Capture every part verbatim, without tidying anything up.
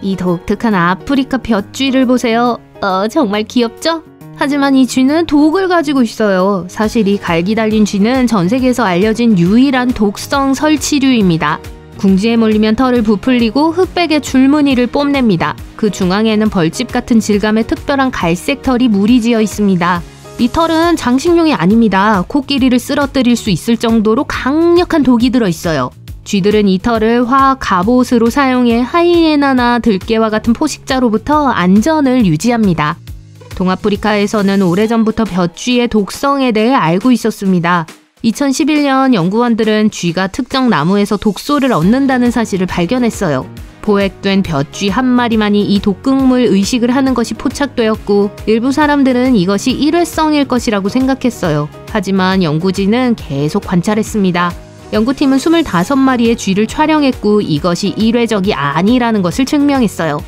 이 독특한 아프리카 볕쥐를 보세요. 어, 정말 귀엽죠? 하지만 이 쥐는 독을 가지고 있어요. 사실 이 갈기 달린 쥐는 전 세계에서 알려진 유일한 독성 설치류입니다. 궁지에 몰리면 털을 부풀리고 흑백의 줄무늬를 뽐냅니다. 그 중앙에는 벌집 같은 질감의 특별한 갈색 털이 무리지어 있습니다. 이 털은 장식용이 아닙니다. 코끼리를 쓰러뜨릴 수 있을 정도로 강력한 독이 들어있어요. 쥐들은 이 털을 화학 갑옷으로 사용해 하이에나나 들개와 같은 포식자로부터 안전을 유지합니다. 동아프리카에서는 오래전부터 볕쥐의 독성에 대해 알고 있었습니다. 이천십일 년 연구원들은 쥐가 특정 나무에서 독소를 얻는다는 사실을 발견했어요. 포획된 볕쥐 한 마리만이 이 독극물 의식을 하는 것이 포착되었고 일부 사람들은 이것이 일회성일 것이라고 생각했어요. 하지만 연구진은 계속 관찰했습니다. 연구팀은 이십오 마리의 쥐를 촬영했고 이것이 일회적이 아니라는 것을 증명했어요.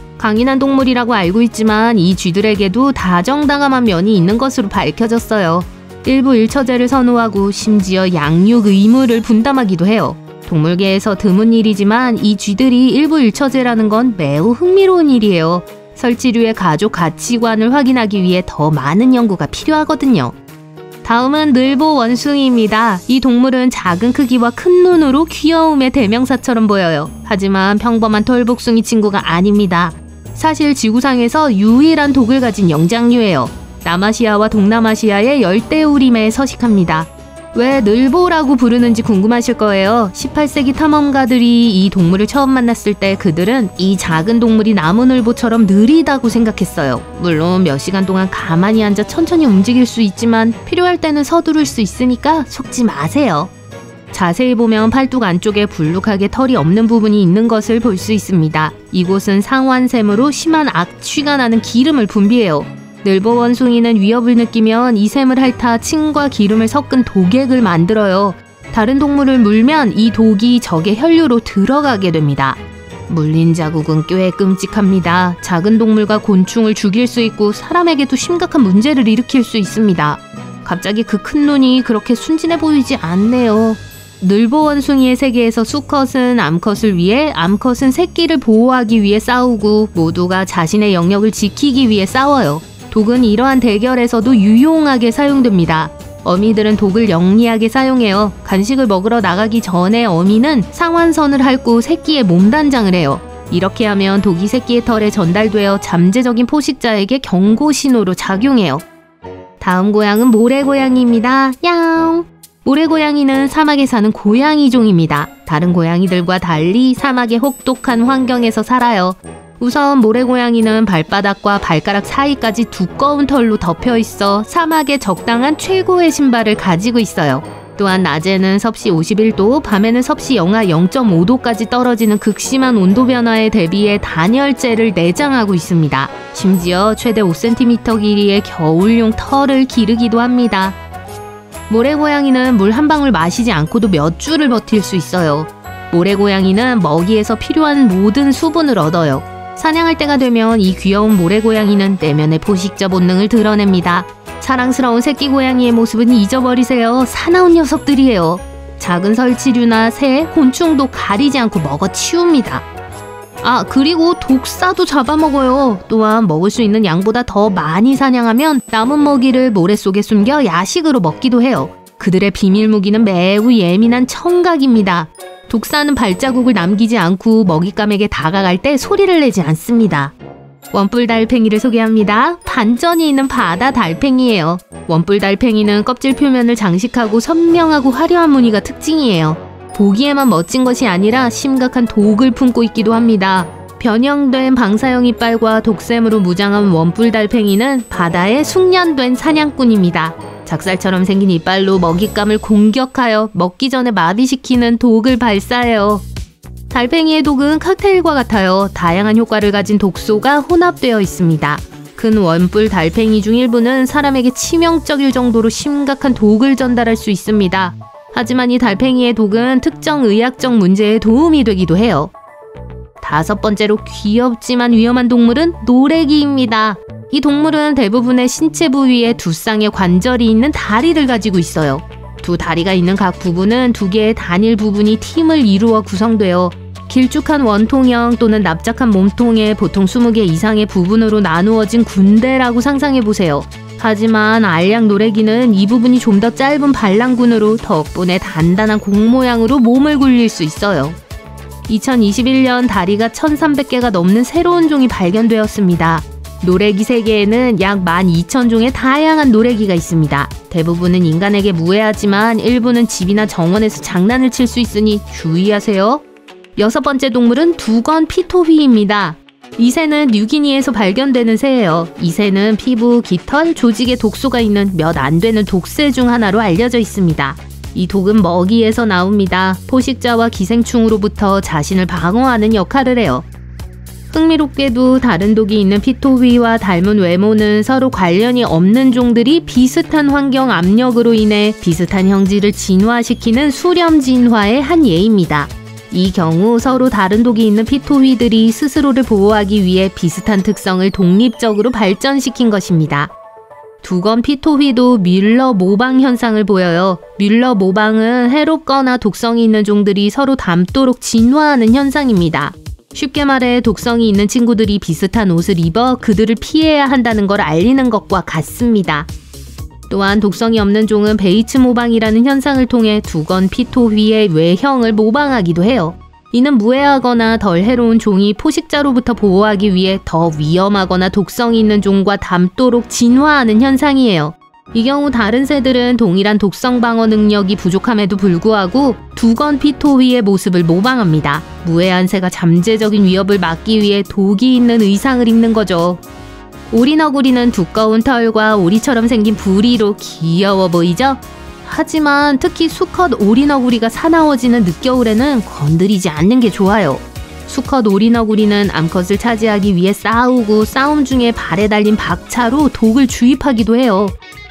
강인한 동물이라고 알고 있지만 이 쥐들에게도 다정다감한 면이 있는 것으로 밝혀졌어요. 일부 일처제를 선호하고 심지어 양육 의무를 분담하기도 해요. 동물계에서 드문 일이지만 이 쥐들이 일부 일처제라는 건 매우 흥미로운 일이에요. 설치류의 가족 가치관을 확인하기 위해 더 많은 연구가 필요하거든요. 다음은 늘보 원숭이입니다. 이 동물은 작은 크기와 큰 눈으로 귀여움의 대명사처럼 보여요. 하지만 평범한 털복숭이 친구가 아닙니다. 사실 지구상에서 유일한 독을 가진 영장류예요. 남아시아와 동남아시아의 열대우림에 서식합니다. 왜 늘보라고 부르는지 궁금하실 거예요. 십팔 세기 탐험가들이 이 동물을 처음 만났을 때 그들은 이 작은 동물이 나무늘보처럼 느리다고 생각했어요. 물론 몇 시간 동안 가만히 앉아 천천히 움직일 수 있지만 필요할 때는 서두를 수 있으니까 속지 마세요. 자세히 보면 팔뚝 안쪽에 불룩하게 털이 없는 부분이 있는 것을 볼 수 있습니다. 이곳은 상완샘으로 심한 악취가 나는 기름을 분비해요. 늘보 원숭이는 위협을 느끼면 이 샘을 핥아 침과 기름을 섞은 독액을 만들어요. 다른 동물을 물면 이 독이 적의 혈류로 들어가게 됩니다. 물린 자국은 꽤 끔찍합니다. 작은 동물과 곤충을 죽일 수 있고 사람에게도 심각한 문제를 일으킬 수 있습니다. 갑자기 그 큰 눈이 그렇게 순진해 보이지 않네요. 늘보 원숭이의 세계에서 수컷은 암컷을 위해, 암컷은 새끼를 보호하기 위해 싸우고 모두가 자신의 영역을 지키기 위해 싸워요. 독은 이러한 대결에서도 유용하게 사용됩니다. 어미들은 독을 영리하게 사용해요. 간식을 먹으러 나가기 전에 어미는 상완선을 핥고 새끼의 몸단장을 해요. 이렇게 하면 독이 새끼의 털에 전달되어 잠재적인 포식자에게 경고 신호로 작용해요. 다음 고양은 모래고양이입니다. 야옹! 모래고양이는 사막에 사는 고양이종입니다. 다른 고양이들과 달리 사막의 혹독한 환경에서 살아요. 우선 모래고양이는 발바닥과 발가락 사이까지 두꺼운 털로 덮여 있어 사막에 적당한 최고의 신발을 가지고 있어요. 또한 낮에는 섭씨 오십일 도, 밤에는 섭씨 영하 영 점 오 도까지 떨어지는 극심한 온도 변화에 대비해 단열재를 내장하고 있습니다. 심지어 최대 오 센티미터 길이의 겨울용 털을 기르기도 합니다. 모래고양이는 물 한 방울 마시지 않고도 몇 주를 버틸 수 있어요. 모래고양이는 먹이에서 필요한 모든 수분을 얻어요. 사냥할 때가 되면 이 귀여운 모래고양이는 내면의 포식자 본능을 드러냅니다. 사랑스러운 새끼 고양이의 모습은 잊어버리세요. 사나운 녀석들이에요. 작은 설치류나 새, 곤충도 가리지 않고 먹어치웁니다. 아, 그리고 독사도 잡아먹어요. 또한 먹을 수 있는 양보다 더 많이 사냥하면 남은 먹이를 모래 속에 숨겨 야식으로 먹기도 해요. 그들의 비밀 무기는 매우 예민한 청각입니다. 독사는 발자국을 남기지 않고 먹잇감에게 다가갈 때 소리를 내지 않습니다. 원뿔 달팽이를 소개합니다. 반전이 있는 바다 달팽이예요. 원뿔 달팽이는 껍질 표면을 장식하고 선명하고 화려한 무늬가 특징이에요. 보기에만 멋진 것이 아니라 심각한 독을 품고 있기도 합니다. 변형된 방사형 이빨과 독샘으로 무장한 원뿔 달팽이는 바다의 숙련된 사냥꾼입니다. 작살처럼 생긴 이빨로 먹잇감을 공격하여 먹기 전에 마비시키는 독을 발사해요. 달팽이의 독은 칵테일과 같아요. 다양한 효과를 가진 독소가 혼합되어 있습니다. 큰 원뿔 달팽이 중 일부는 사람에게 치명적일 정도로 심각한 독을 전달할 수 있습니다. 하지만 이 달팽이의 독은 특정 의학적 문제에 도움이 되기도 해요. 다섯 번째로 귀엽지만 위험한 동물은 노래기입니다. 이 동물은 대부분의 신체 부위에 두 쌍의 관절이 있는 다리를 가지고 있어요. 두 다리가 있는 각 부분은 두 개의 단일 부분이 팀을 이루어 구성되어 길쭉한 원통형 또는 납작한 몸통에 보통 스무 개 이상의 부분으로 나누어진 군대라고 상상해보세요. 하지만 알약 노래기는 이 부분이 좀 더 짧은 반란군으로 덕분에 단단한 공 모양으로 몸을 굴릴 수 있어요. 이천이십일 년 다리가 천삼백 개가 넘는 새로운 종이 발견되었습니다. 노래기 세계에는 약 만 이천 종의 다양한 노래기가 있습니다. 대부분은 인간에게 무해하지만 일부는 집이나 정원에서 장난을 칠 수 있으니 주의하세요. 여섯 번째 동물은 두건 피토휘입니다. 이 새는 뉴기니에서 발견되는 새예요. 이 새는 피부, 깃털, 조직에 독소가 있는 몇 안 되는 독새 중 하나로 알려져 있습니다. 이 독은 먹이에서 나옵니다. 포식자와 기생충으로부터 자신을 방어하는 역할을 해요. 흥미롭게도 다른 독이 있는 피토휘와 닮은 외모는 서로 관련이 없는 종들이 비슷한 환경 압력으로 인해 비슷한 형질을 진화시키는 수렴 진화의 한 예입니다. 이 경우 서로 다른 독이 있는 피토휘들이 스스로를 보호하기 위해 비슷한 특성을 독립적으로 발전시킨 것입니다. 두건 피토휘도 뮬러 모방 현상을 보여요. 뮬러 모방은 해롭거나 독성이 있는 종들이 서로 닮도록 진화하는 현상입니다. 쉽게 말해 독성이 있는 친구들이 비슷한 옷을 입어 그들을 피해야 한다는 걸 알리는 것과 같습니다. 또한 독성이 없는 종은 베이츠 모방이라는 현상을 통해 두건 피토휘의 외형을 모방하기도 해요. 이는 무해하거나 덜 해로운 종이 포식자로부터 보호하기 위해 더 위험하거나 독성이 있는 종과 닮도록 진화하는 현상이에요. 이 경우 다른 새들은 동일한 독성 방어 능력이 부족함에도 불구하고 두건 피토휘의 모습을 모방합니다. 무해한 새가 잠재적인 위협을 막기 위해 독이 있는 의상을 입는 거죠. 오리너구리는 두꺼운 털과 오리처럼 생긴 부리로 귀여워 보이죠? 하지만 특히 수컷 오리너구리가 사나워지는 늦겨울에는 건드리지 않는 게 좋아요. 수컷 오리너구리는 암컷을 차지하기 위해 싸우고 싸움 중에 발에 달린 박차로 독을 주입하기도 해요.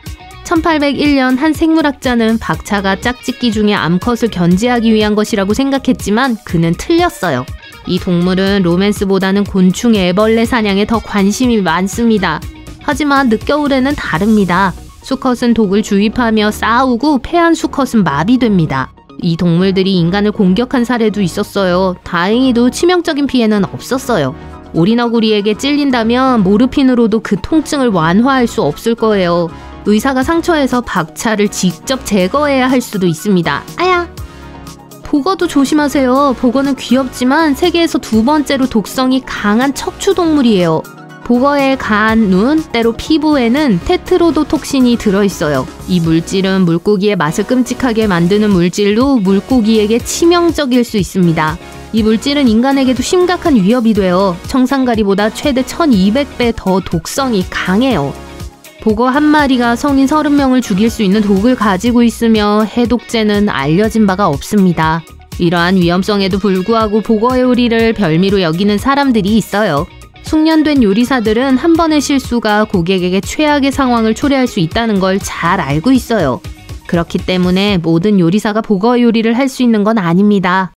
천팔백일 년 한 생물학자는 박차가 짝짓기 중에 암컷을 견제하기 위한 것이라고 생각했지만 그는 틀렸어요. 이 동물은 로맨스보다는 곤충 애벌레 사냥에 더 관심이 많습니다. 하지만 늦겨울에는 다릅니다. 수컷은 독을 주입하며 싸우고 패한 수컷은 마비됩니다. 이 동물들이 인간을 공격한 사례도 있었어요. 다행히도 치명적인 피해는 없었어요. 오리너구리에게 찔린다면 모르핀으로도 그 통증을 완화할 수 없을 거예요. 의사가 상처에서 박차를 직접 제거해야 할 수도 있습니다. 아야! 보거도 조심하세요. 보거는 귀엽지만 세계에서 두 번째로 독성이 강한 척추동물이에요. 보거의 간, 눈, 때로 피부에는 테트로도톡신이 들어있어요. 이 물질은 물고기의 맛을 끔찍하게 만드는 물질로 물고기에게 치명적일 수 있습니다. 이 물질은 인간에게도 심각한 위협이 돼요. 청산가리보다 최대 천이백 배 더 독성이 강해요. 보거 한 마리가 성인 서른 명을 죽일 수 있는 독을 가지고 있으며 해독제는 알려진 바가 없습니다. 이러한 위험성에도 불구하고 보거 요리를 별미로 여기는 사람들이 있어요. 숙련된 요리사들은 한 번의 실수가 고객에게 최악의 상황을 초래할 수 있다는 걸 잘 알고 있어요. 그렇기 때문에 모든 요리사가 보거 요리를 할 수 있는 건 아닙니다.